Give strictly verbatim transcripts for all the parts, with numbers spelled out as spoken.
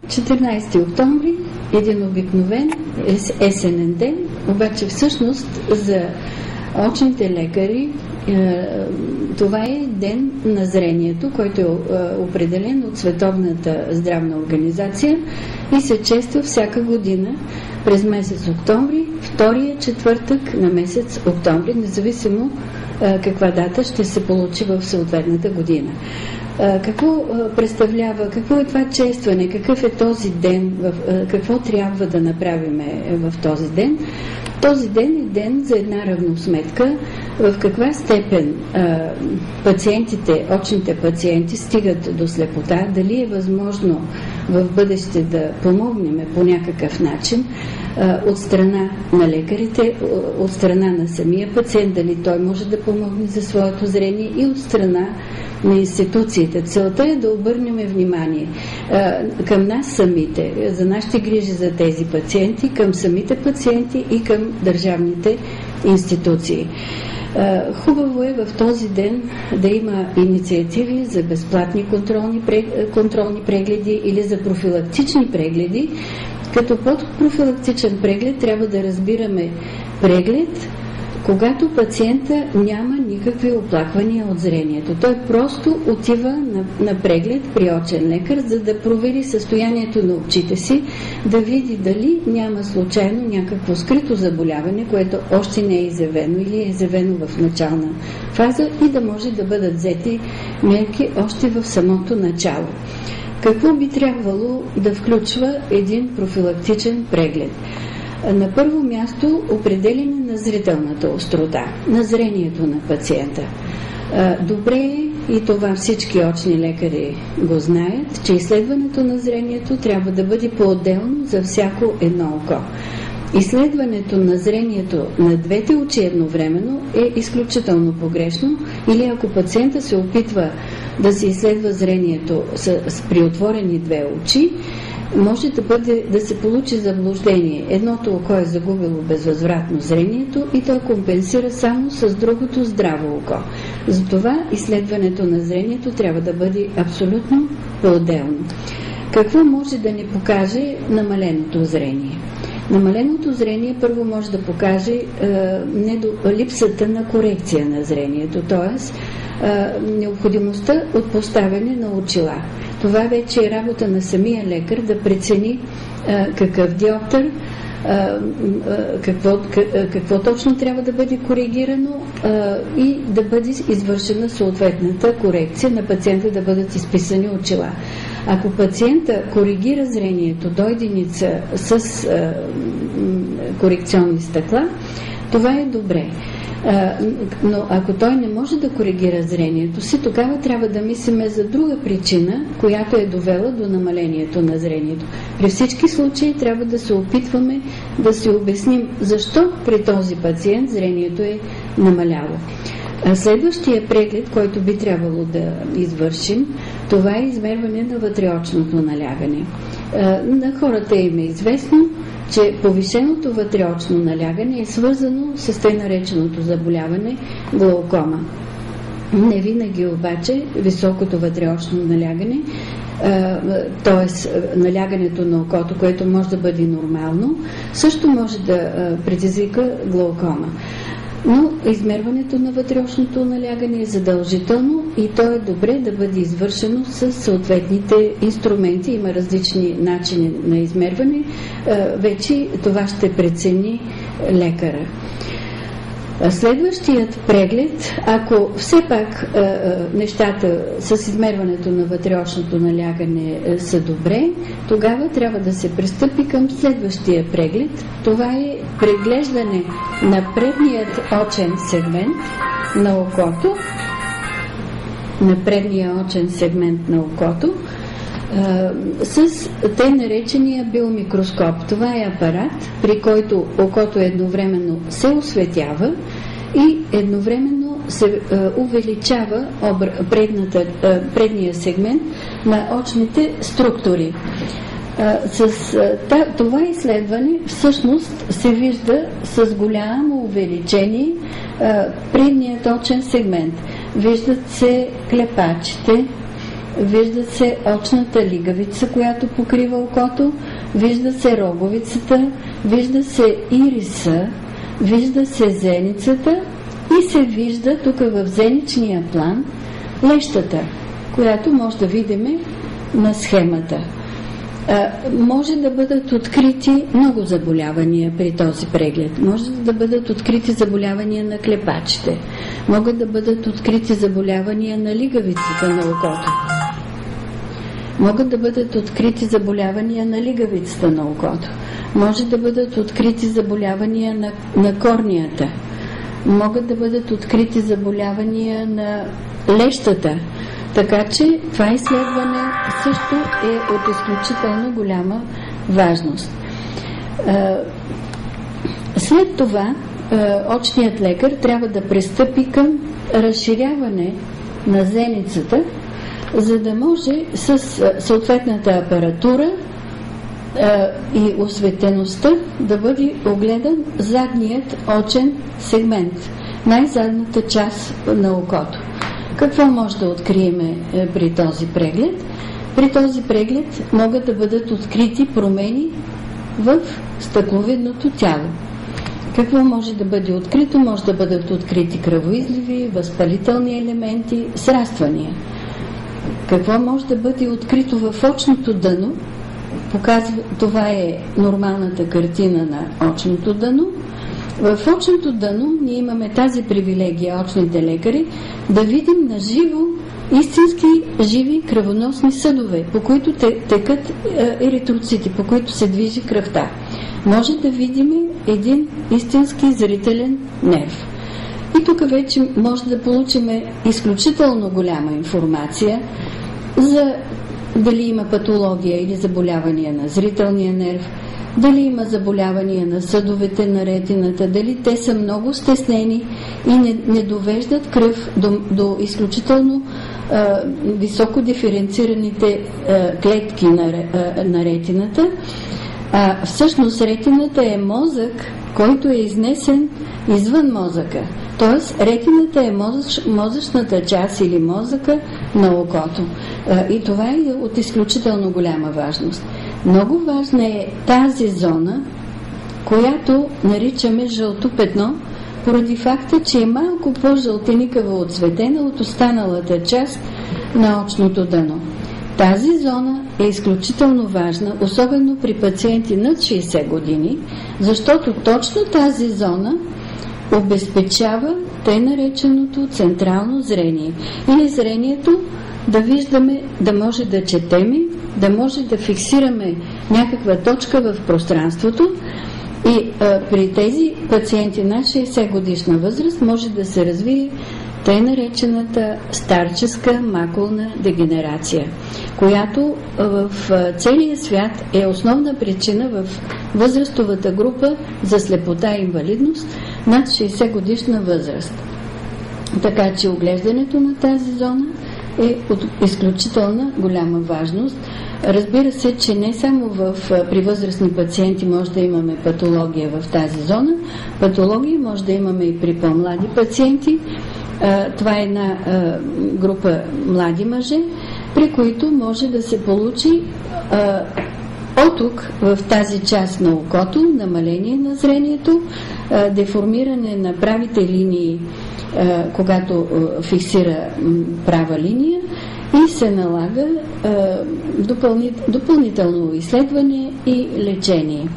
четиринайсети октомври, един обикновен есенен ден, обаче всъщност за очните лекари това е ден на зрението, който е определен от Световната здравна организация и се чества всяка година през месец октомври, втория четвъртък на месец октомври, независимо каква дата ще се получи в съответната година. Какво представлява, какво е това честване, какъв е този ден, какво трябва да направим в този ден? Този ден е ден за една равносметка в каква степен а, пациентите, очните пациенти стигат до слепота, дали е възможно в бъдеще да помогнем по някакъв начин а, от страна на лекарите, от страна на самия пациент, дали той може да помогне за своето зрение и от страна на институциите. Целта е да обърнем внимание а, към нас самите, за нашите грижи за тези пациенти, към самите пациенти и към държавните институции. А, хубаво е в този ден да има инициативи за безплатни контролни, контролни прегледи или за профилактични прегледи, като под профилактичен преглед трябва да разбираме преглед, когато пациента няма никакви оплаквания от зрението. Той просто отива на, на преглед при очен лекар, за да провери състоянието на очите си, да види дали няма случайно някакво скрито заболяване, което още не е изявено или е изявено в начална фаза и да може да бъдат взети мерки още в самото начало. Какво би трябвало да включва един профилактичен преглед? На първо място определяне на зрителната острота, на зрението на пациента. Добре е, и това всички очни лекари го знаят, че изследването на зрението трябва да бъде по-отделно за всяко едно око. Изследването на зрението на двете очи едновременно е изключително погрешно, или ако пациента се опитва да се изследва зрението с, с при отворени две очи, може да, бъде, да се получи заблуждение. Едното око е загубило безвъзвратно зрението и той компенсира само с другото здраво око. Затова изследването на зрението трябва да бъде абсолютно по-отделно. Какво може да ни покаже намаленото зрение? Намаленото зрение първо може да покаже е, недо, липсата на корекция на зрението, т.е. необходимостта от поставяне на очила. Това вече е работа на самия лекар да прецени а, какъв диоптър, а, а, какво, какво точно трябва да бъде коригирано а, и да бъде извършена съответната корекция на пациента, да бъдат изписани очила. Ако пациента коригира зрението до единица с а, корекционни стъкла, това е добре. Но ако той не може да коригира зрението си, тогава трябва да мислиме за друга причина, която е довела до намалението на зрението. При всички случаи трябва да се опитваме да си обясним защо при този пациент зрението е намаляло. Следващия преглед, който би трябвало да извършим, това е измерване на вътреочното налягане. На хората им е известно, че повишеното вътреочно налягане е свързано с тъй нареченото заболяване глаукома. Не винаги обаче високото вътреочно налягане, т.е. налягането на окото, което може да бъде нормално, също може да предизвика глаукома. Но измерването на вътреочното налягане е задължително и то е добре да бъде извършено с съответните инструменти. Има различни начини на измерване. Вече това ще прецени лекара. Следващият преглед, ако все пак а, а, нещата с измерването на вътреочното налягане а, са добре, тогава трябва да се пристъпи към следващия преглед. Това е преглеждане на предният очен сегмент на окото, на предния очен сегмент на окото, с тъй наречения биомикроскоп. Това е апарат, при който окото едновременно се осветява и едновременно се увеличава предната, предния сегмент на очните структури. С това изследване всъщност се вижда с голямо увеличение предният очен сегмент. Виждат се клепачите, вижда се очната лигавица, която покрива окото, вижда се роговицата, вижда се ириса, вижда се зеницата и се вижда тук в зеничния план лещата, която може да видим на схемата. А, може да бъдат открити много заболявания при този преглед. Може да бъдат открити заболявания на клепачите. Могат да бъдат открити заболявания на лигавицата на окото. Могат да бъдат открити заболявания на лигавицата на окото. Може да бъдат открити заболявания на, на корнията. Могат да бъдат открити заболявания на лещата. Така че това изследване също е от изключително голяма важност. След това очният лекар трябва да пристъпи към разширяване на зеницата, за да може с съответната апаратура и осветеността да бъде огледан задният очен сегмент, най-задната част на окото. Какво може да открием при този преглед? При този преглед могат да бъдат открити промени в стъкловидното тяло. Какво може да бъде открито? Може да бъдат открити кръвоизливи, възпалителни елементи, сраствания. Какво може да бъде открито в очното дъно? Показва, това е нормалната картина на очното дъно. В очното дъно ние имаме тази привилегия, очните лекари, да видим на живо истински живи кръвоносни съдове, по които те, текат е, еритроцити, по които се движи кръвта. Може да видим един истински зрителен нерв. И тук вече може да получим изключително голяма информация за дали има патология или заболявания на зрителния нерв, дали има заболявания на съдовете на ретината, дали те са много стеснени и не, не довеждат кръв до, до изключително а, високо диференцираните а, клетки на, а, на ретината. А, всъщност ретината е мозък, който е изнесен извън мозъка. Тоест ретината е мозъч, мозъчната част или мозъка на окото. А, и това е от изключително голяма важност. Много важна е тази зона, която наричаме жълто петно, поради факта, че е малко по-жълтеникаво отцветена от останалата част на очното дъно. Тази зона е изключително важна, особено при пациенти над шейсет години, защото точно тази зона обезпечава тъй нареченото централно зрение. Или зрението да виждаме, да може да четеме, да може да фиксираме някаква точка в пространството и а, при тези пациенти над шейсет годишна възраст може да се развие тъй наречената старческа макулна дегенерация, която в целия свят е основна причина в възрастовата група за слепота и инвалидност над шейсет годишна възраст. Така че оглеждането на тази зона е от изключителна голяма важност. Разбира се, че не само в, при възрастни пациенти може да имаме патология в тази зона, патология може да имаме и при по-млади пациенти. Това е една група млади мъже, при които може да се получи отук в тази част на окото, намаление на зрението, деформиране на правите линии, когато фиксира права линия и се налага допълнително изследване и лечение.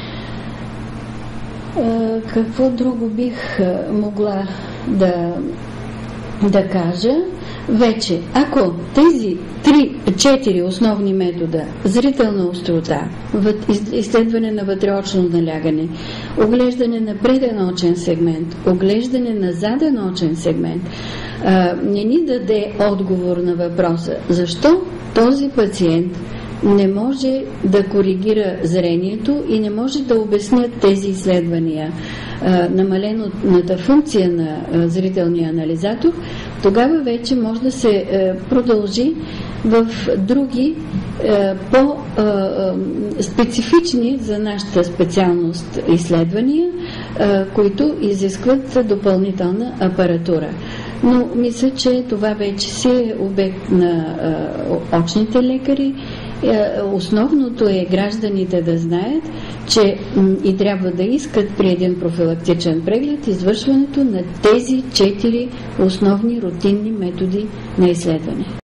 Какво друго бих могла да, да кажа? Вече, ако тези три-четири основни метода, зрителна острота, изследване на вътреочно налягане, оглеждане на преден очен сегмент, оглеждане на заден очен сегмент, а, не ни даде отговор на въпроса защо този пациент не може да коригира зрението и не може да обяснят тези изследвания а, намалената функция на а, зрителния анализатор, тогава вече може да се а, продължи в други а, по-специфични за нашата специалност изследвания, а, които изискват допълнителна апаратура. Но мисля, че това вече си е обект на а, очните лекари. А, основното е гражданите да знаят, че м, и трябва да искат при един профилактичен преглед извършването на тези четири основни рутинни методи на изследване.